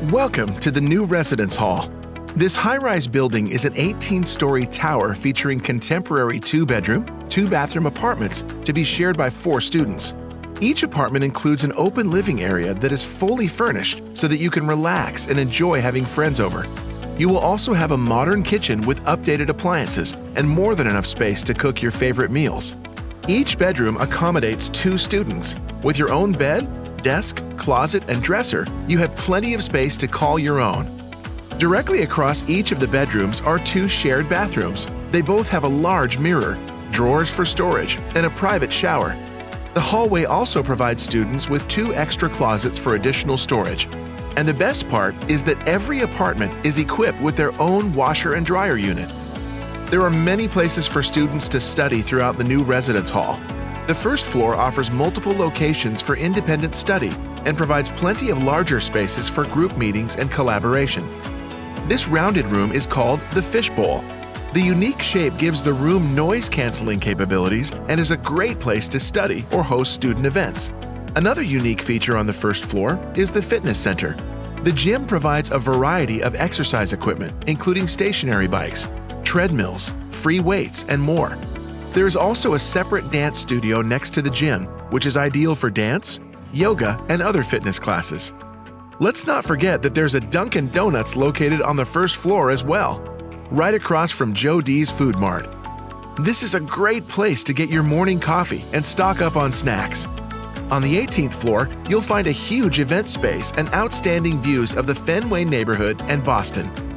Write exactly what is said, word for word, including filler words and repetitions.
Welcome to the new residence hall. This high-rise building is an eighteen-story tower featuring contemporary two-bedroom, two-bathroom apartments to be shared by four students. Each apartment includes an open living area that is fully furnished so that you can relax and enjoy having friends over. You will also have a modern kitchen with updated appliances and more than enough space to cook your favorite meals. Each bedroom accommodates two students. With your own bed, desk, closet, and dresser, you have plenty of space to call your own. Directly across each of the bedrooms are two shared bathrooms. They both have a large mirror, drawers for storage, and a private shower. The hallway also provides students with two extra closets for additional storage. And the best part is that every apartment is equipped with their own washer and dryer unit. There are many places for students to study throughout the new residence hall. The first floor offers multiple locations for independent study and provides plenty of larger spaces for group meetings and collaboration. This rounded room is called the fishbowl. The unique shape gives the room noise-canceling capabilities and is a great place to study or host student events. Another unique feature on the first floor is the fitness center. The gym provides a variety of exercise equipment, including stationary bikes, treadmills, free weights, and more. There is also a separate dance studio next to the gym, which is ideal for dance, yoga, and other fitness classes. Let's not forget that there's a Dunkin' Donuts located on the first floor as well, right across from Joe D's Food Mart. This is a great place to get your morning coffee and stock up on snacks. On the eighteenth floor, you'll find a huge event space and outstanding views of the Fenway neighborhood and Boston.